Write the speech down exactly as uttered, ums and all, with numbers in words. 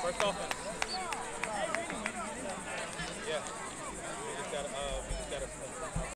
First offense. Yeah. We just got to, uh, we just got to